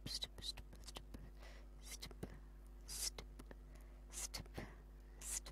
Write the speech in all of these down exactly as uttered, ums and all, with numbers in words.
step, step, step, step, step, step, step.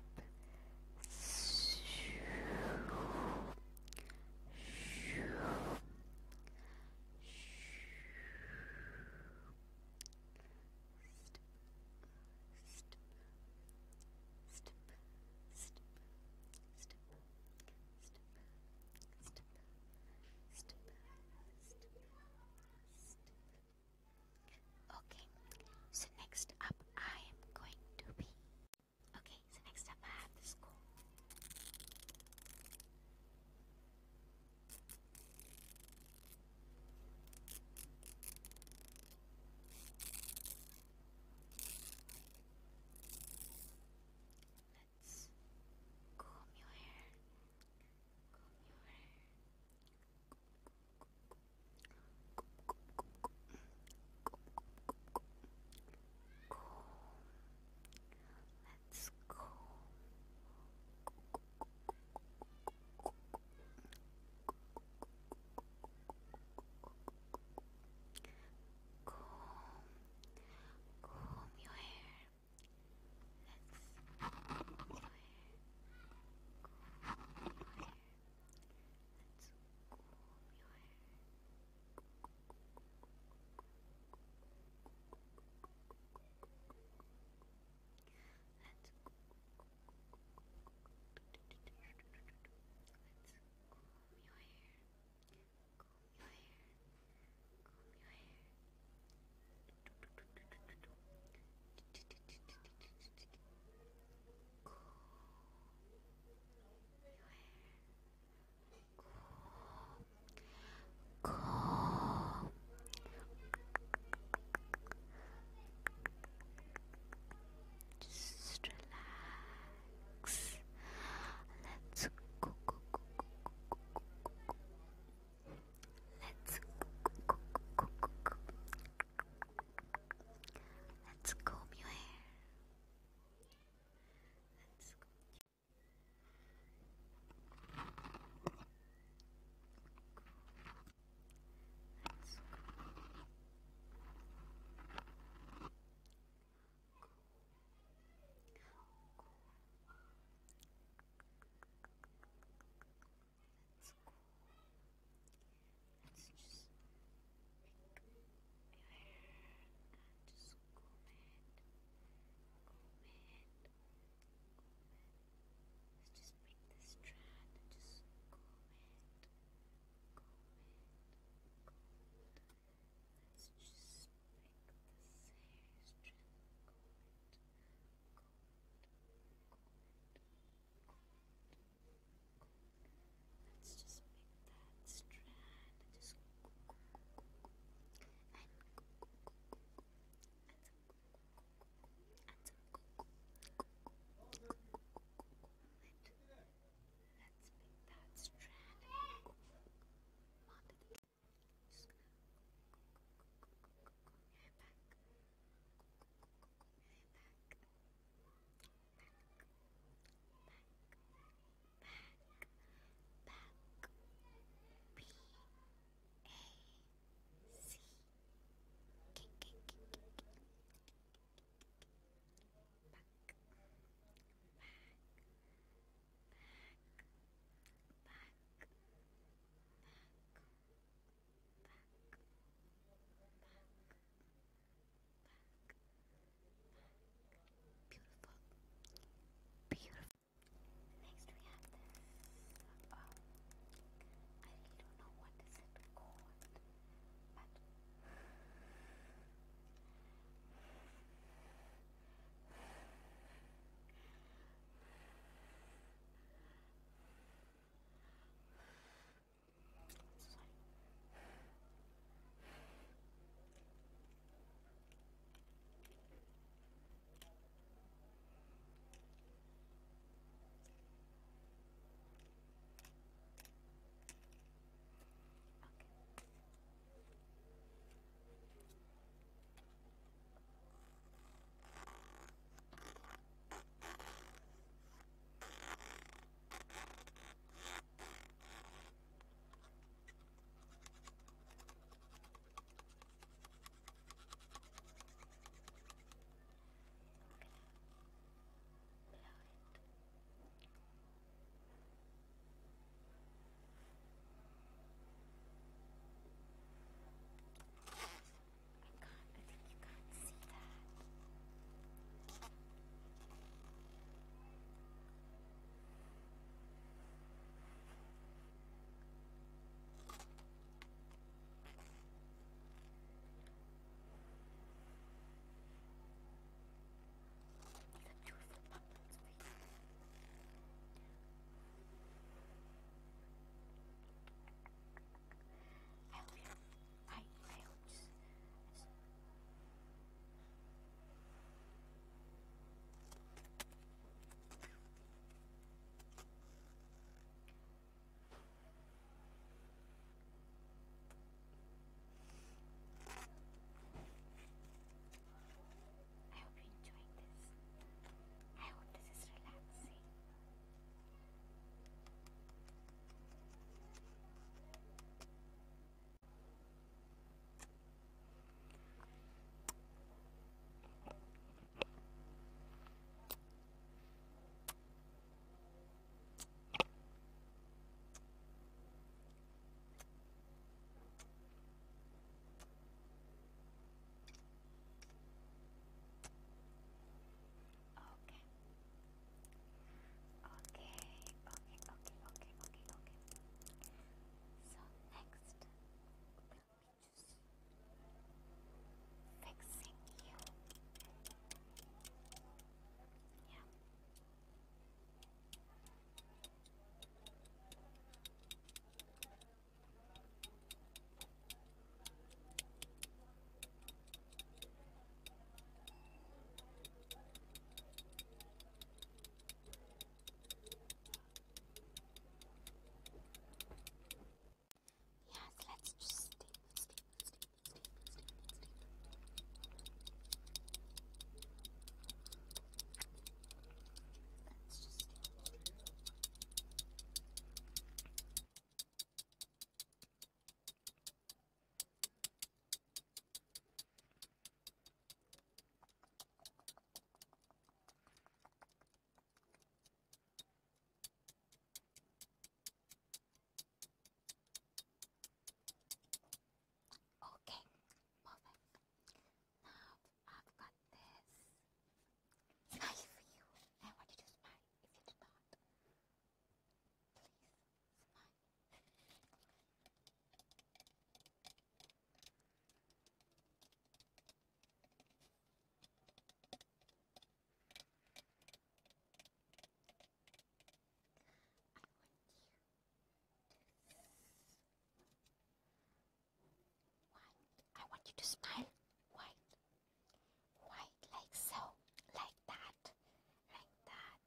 smile white, white, like so, like that, like that.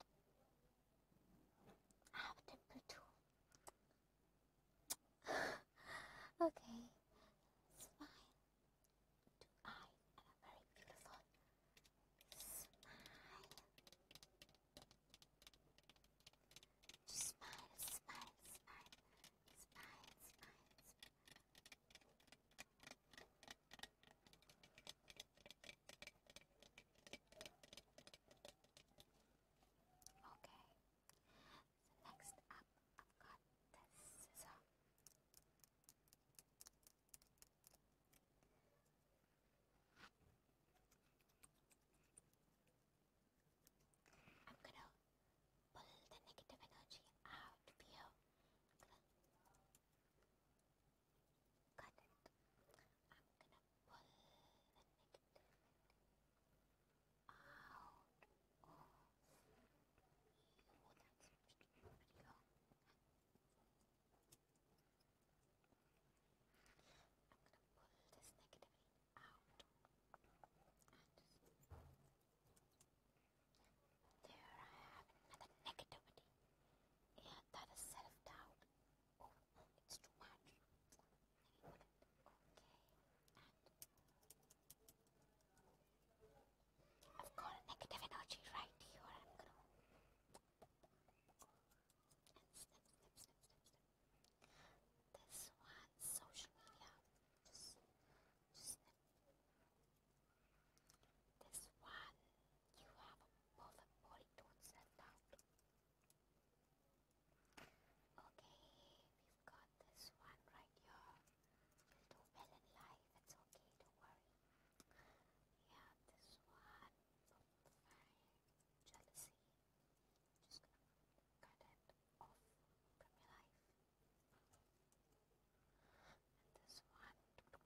I have a dimple too. Okay, smile, two eyes, and a very beautiful smile. Just smile, smile, smile, smile, smile, smile. Okay, so next up, I've got this scissor. I'm gonna pull the negative energy out of you. I'm gonna cut it. I'm gonna pull the negative out of you. That's pretty long. I'm gonna pull this negativity out. And there I have another negativity. And that is self-doubt. Oh, it's too much. Let me put it. Okay. And I've got a negative energy right here. I'm gonna and snip, snip, snip, snip, snip. This one, social media. Just, just snip. This one, you have a perfect body, don't self-doubt. Okay, we've got this one right here. You'll do well in life. It's okay, don't worry. Yeah, this one. Fine. Jealousy. Just gonna cut it off from your life. And this one.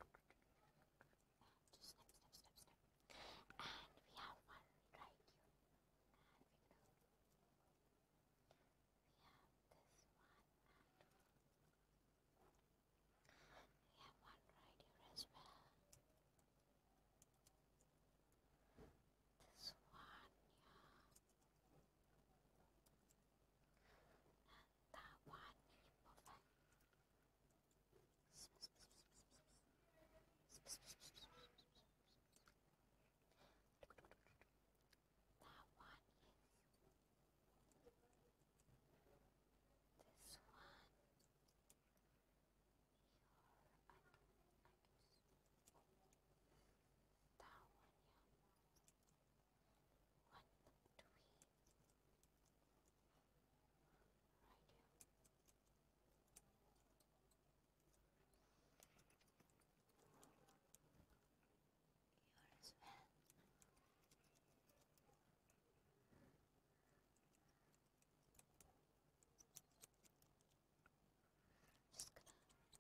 And just snip, snip, snip, snip. And we have one right here. And we're gonna. We have this one. And we have one right here as well. This one, yeah. And that one, yeah, perfect. Sp- sp- sp- sp- sp- sp- sp- sp- sp- sp- sp- That one, yes. This one, here, I can, I can just, that one, yeah. One between, right here. Here as well. Just gonna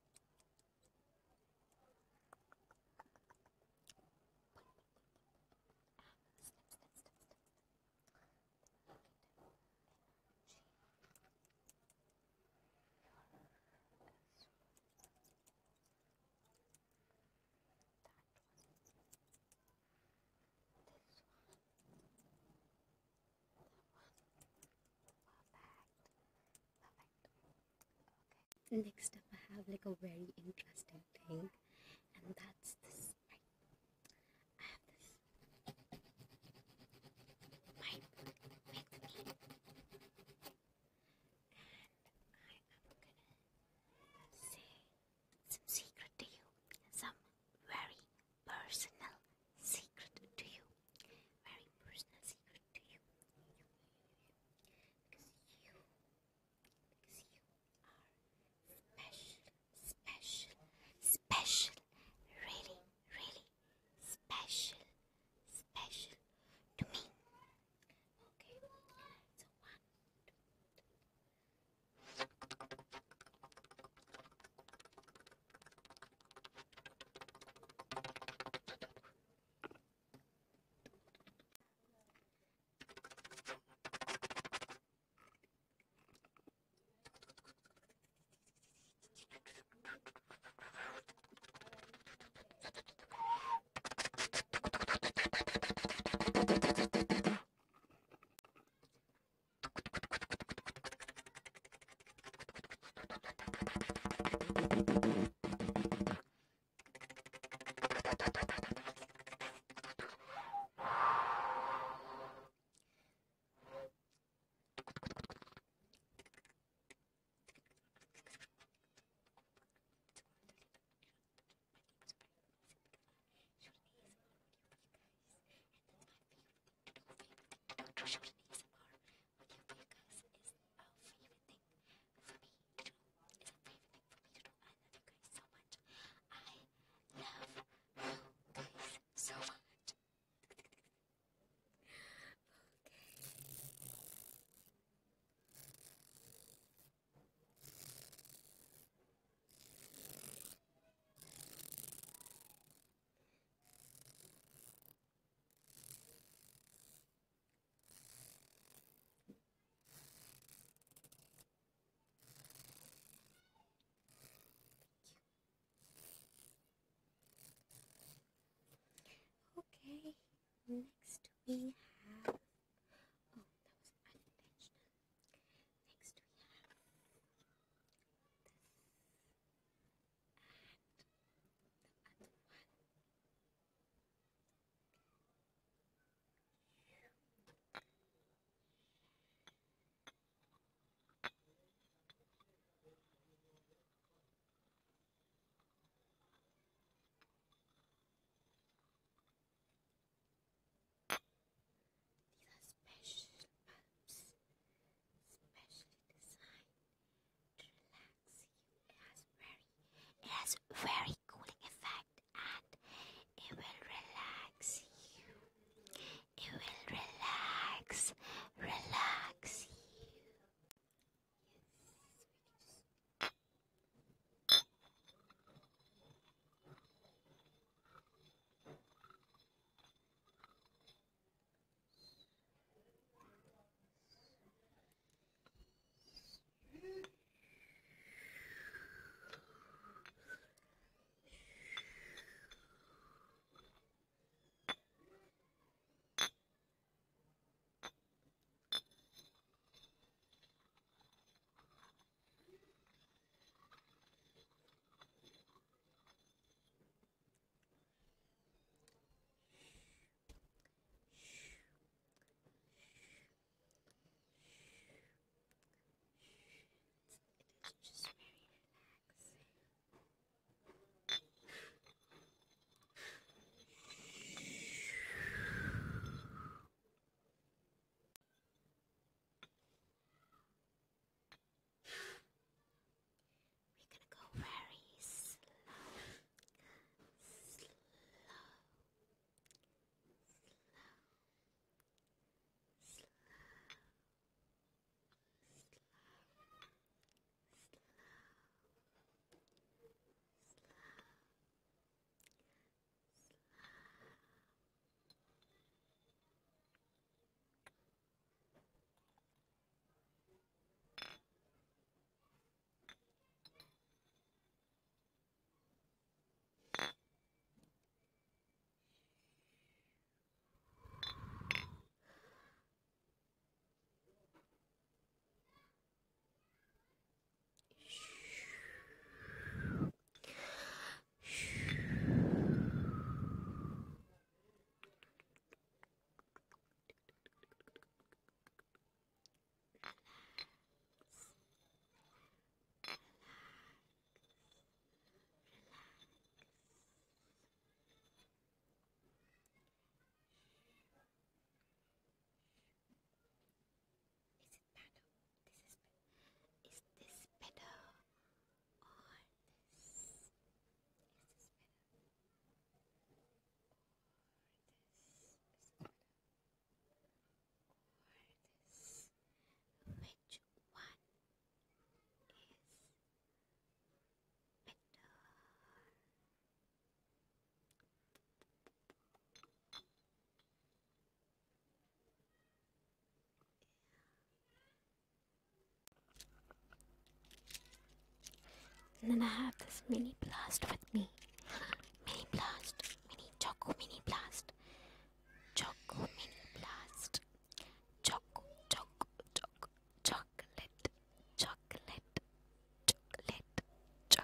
put, put, put, put, and snip, snip, snip, snip. The negative energy. Here as well. That one. This one. Perfect. Perfect. Okay. Next up, I have like a very interesting thing, and that's this. Right. I have this pipe with me, and I am gonna say some secret to you, some very personal secret to you, very personal secret to you, you, you, you, you. because you, because you are special, special, special, So much. Okay, next we have, oh, that was unintentional. Next we have this and the other one. These are special bulbs, specially designed to relax you. It has very, it has very cooling effect, and it will relax you. It will relax, relax you. It's just very relaxing. We're gonna go very slow, slow, slow, Is it better? This is, is this better? Or this? Is this better? Or this? Is it better? Or this? Which one is better? And then I have this mini blast with me. Mini blast, mini choco mini blast. Choco mini blast. Choco, choco, choco, chocolate, chocolate, chocolate, chocolate,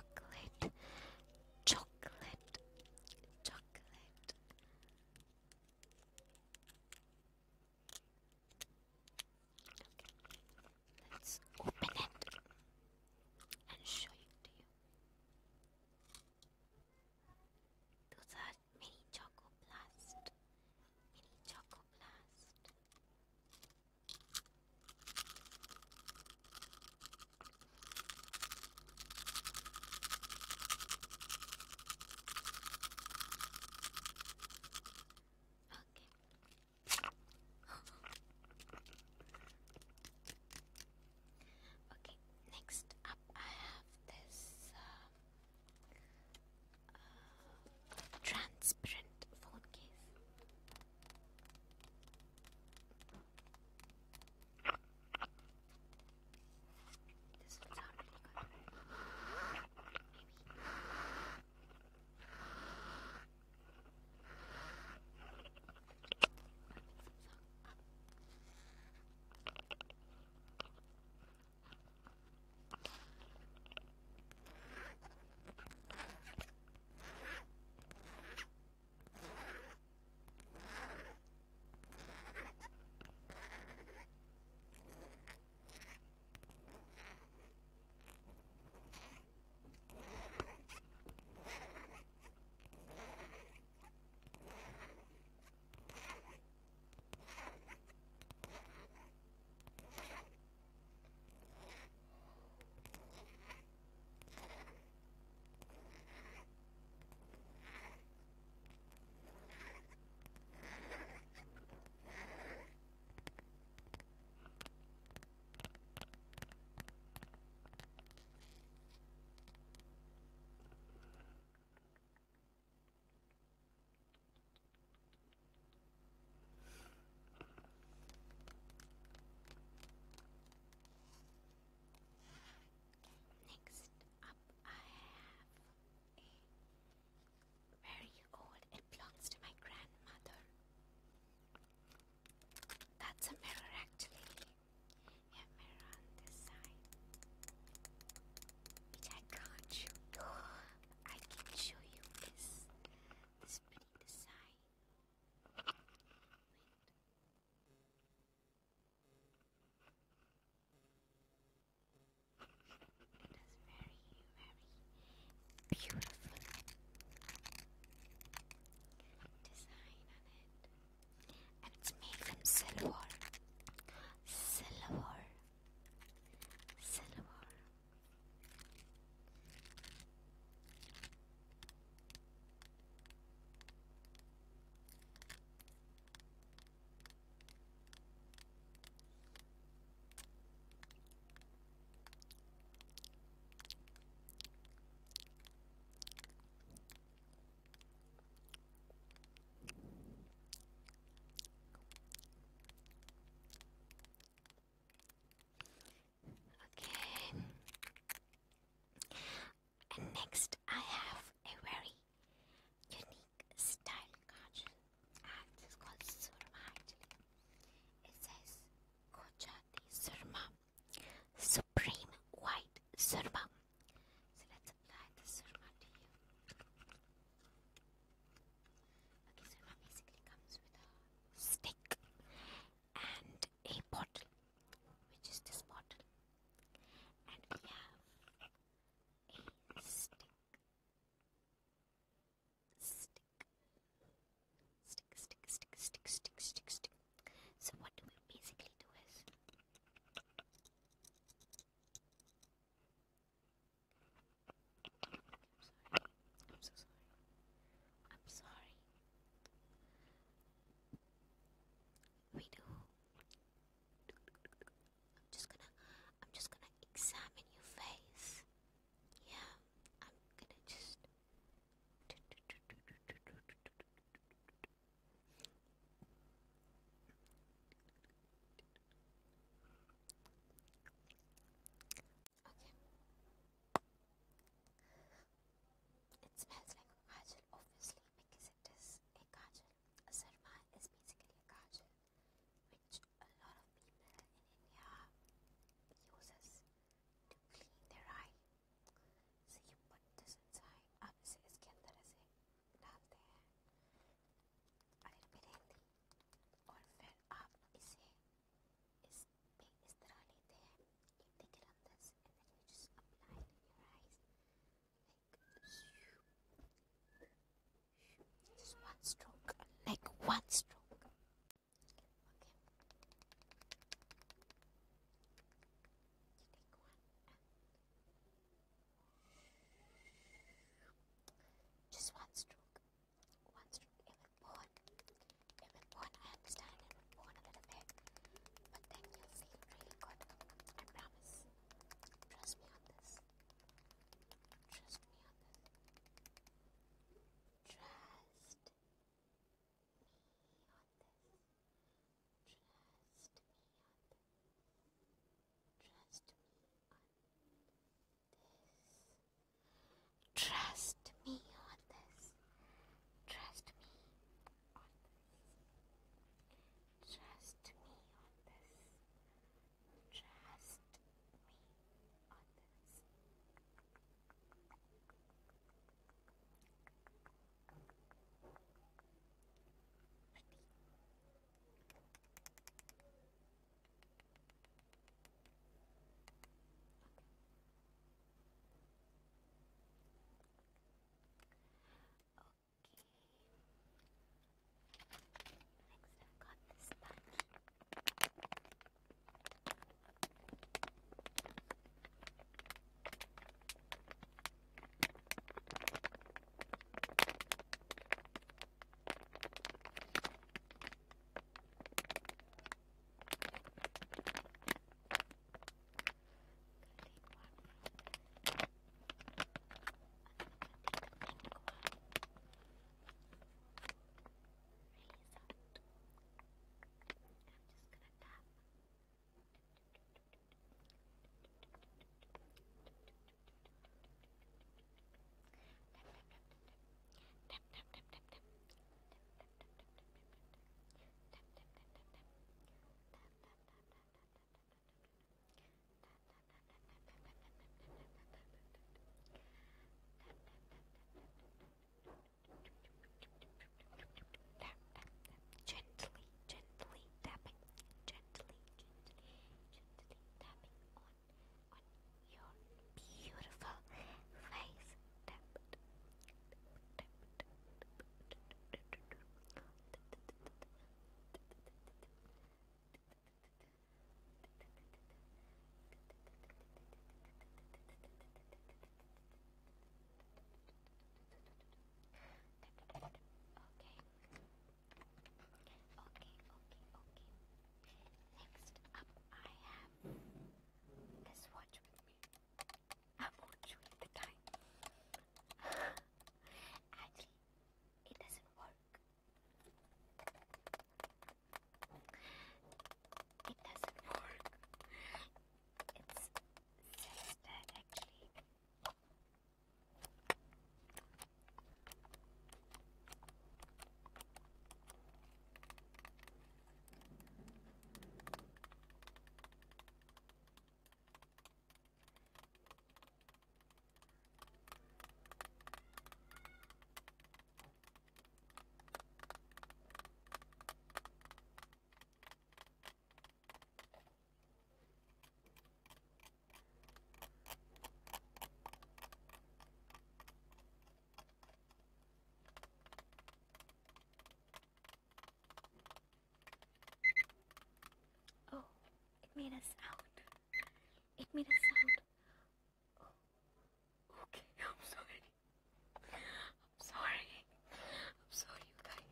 beautiful design on it, and it's made from silver, silver, silver. a sound. It made a sound. Oh, okay, I'm sorry. I'm sorry. I'm sorry, you guys.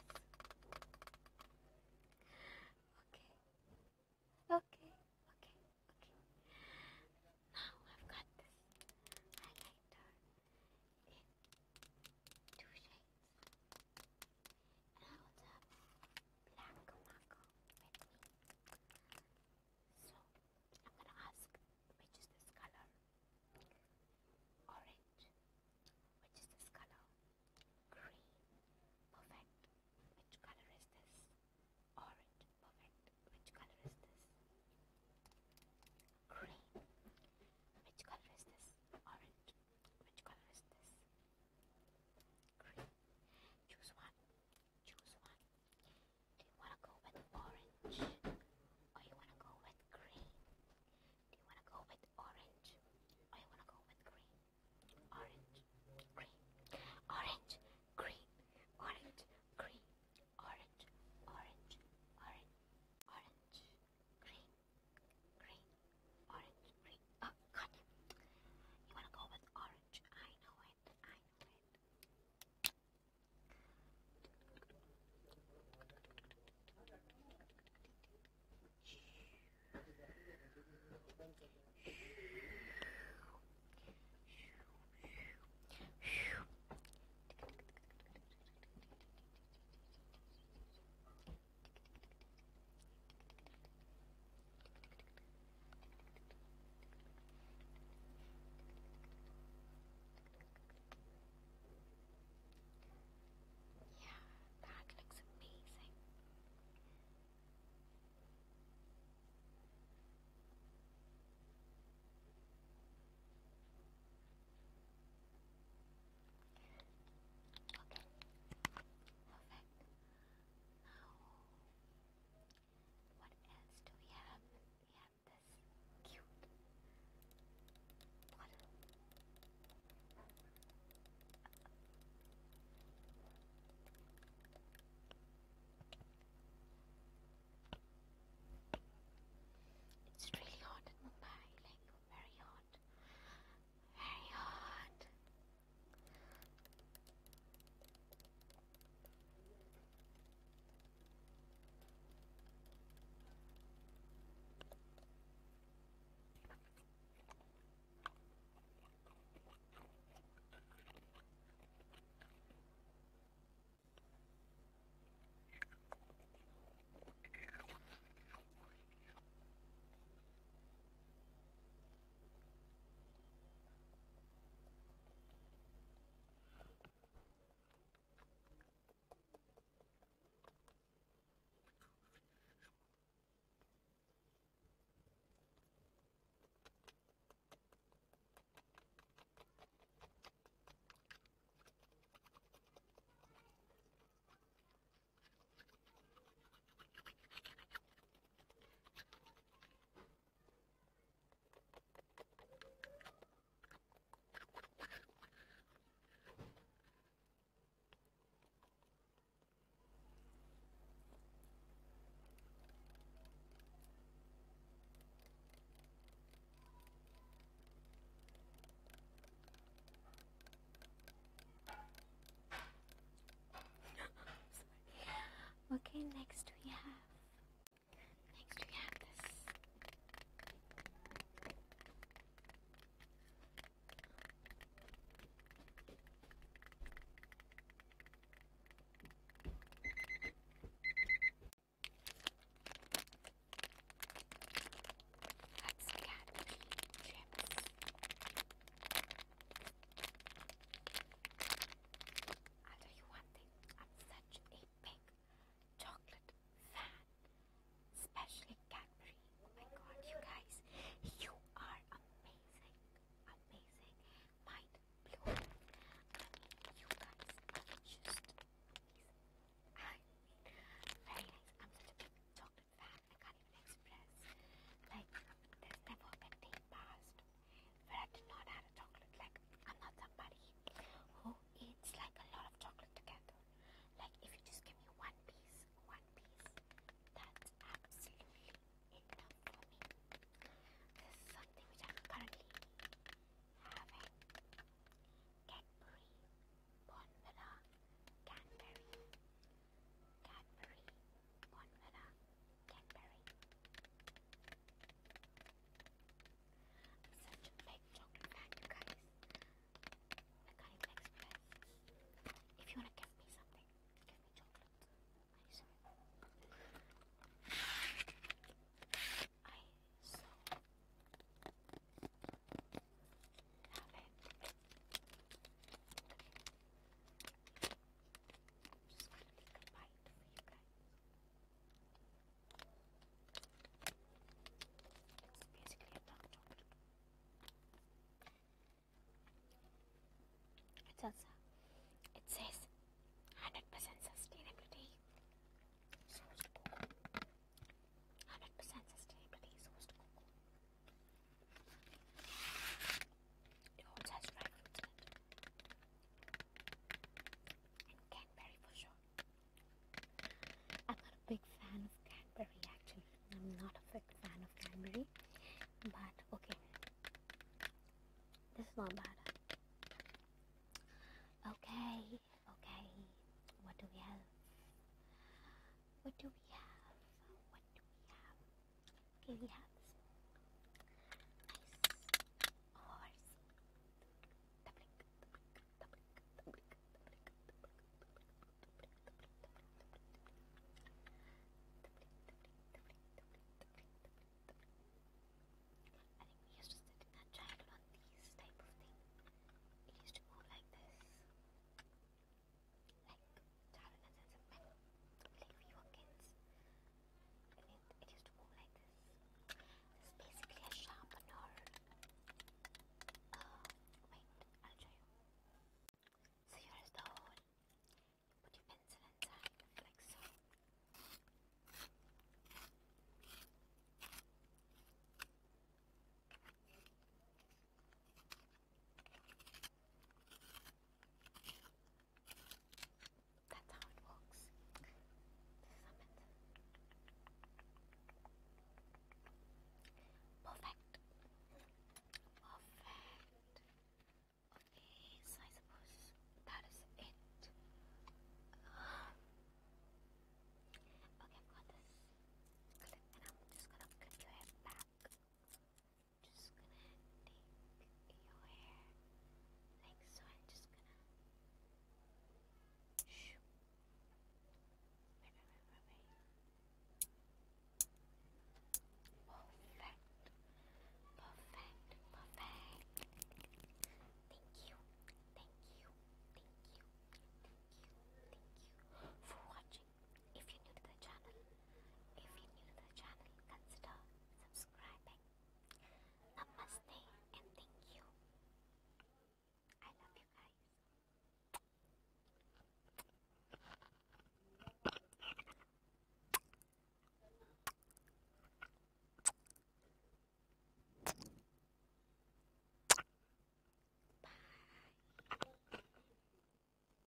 Okay. Okay. Okay. Okay. Now I've got this highlighter in two shades. And I also have black marker with me. So I'm gonna ask which is this color. salsa. It says one hundred percent sustainability sourced cocoa. one hundred percent sustainability sourced cocoa. It also has dry fruits in it. And Canberry for sure. I'm not a big fan of Canberry actually. I'm not a big fan of Canberry. But okay. This is not bad. Okay, okay. What do we have? What do we have? What do we have? Okay, we have